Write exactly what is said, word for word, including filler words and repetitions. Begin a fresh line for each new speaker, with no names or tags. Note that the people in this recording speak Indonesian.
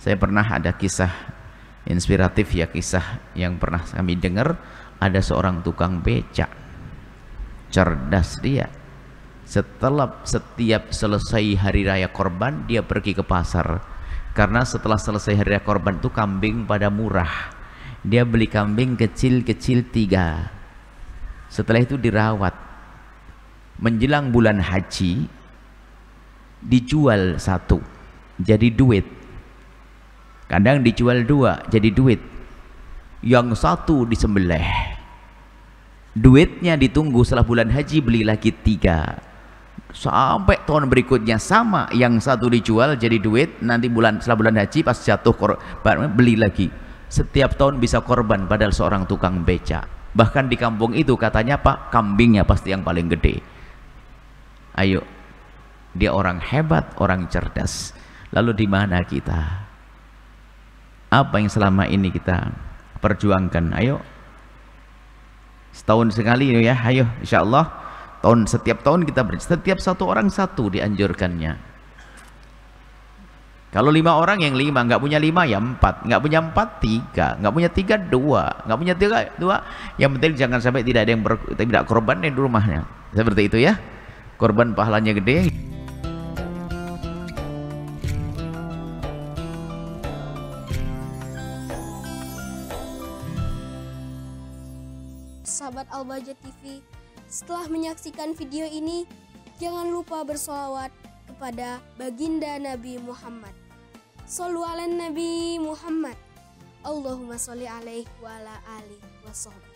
Saya pernah ada kisah inspiratif ya, kisah yang pernah kami dengar. Ada seorang tukang becak, cerdas dia. Setelah setiap selesai hari raya korban, dia pergi ke pasar. Karena setelah selesai hari raya korban itu kambing pada murah. Dia beli kambing kecil-kecil tiga. Setelah itu dirawat. Menjelang bulan haji, dijual satu, jadi duit. Kadang dijual dua, jadi duit. Yang satu disembelih, duitnya ditunggu setelah bulan haji, beli lagi tiga. Sampai tahun berikutnya sama, yang satu dijual jadi duit, nanti bulan setelah bulan haji pas jatuh korban beli lagi. Setiap tahun bisa korban, padahal seorang tukang becak. Bahkan di kampung itu katanya Pak, kambingnya pasti yang paling gede. Ayo, dia orang hebat, orang cerdas. Lalu di mana kita? Apa yang selama ini kita perjuangkan? Ayo, setahun sekali ya, ayo insya Allah tahun, setiap tahun kita ber, setiap satu orang satu dianjurkannya. Kalau lima orang yang lima, nggak punya lima ya empat, nggak punya empat tiga, nggak punya tiga dua, nggak punya tiga dua. Yang penting jangan sampai tidak ada yang ber, tidak korban di rumahnya. Seperti itu ya, korban pahalanya gede.
Sahabat Al-Bahjah T V, setelah menyaksikan video ini, jangan lupa bersolawat kepada baginda Nabi Muhammad. Shollu ala Nabi Muhammad. Allahumma sholli alaihi wa ala alihi wa sahbihi.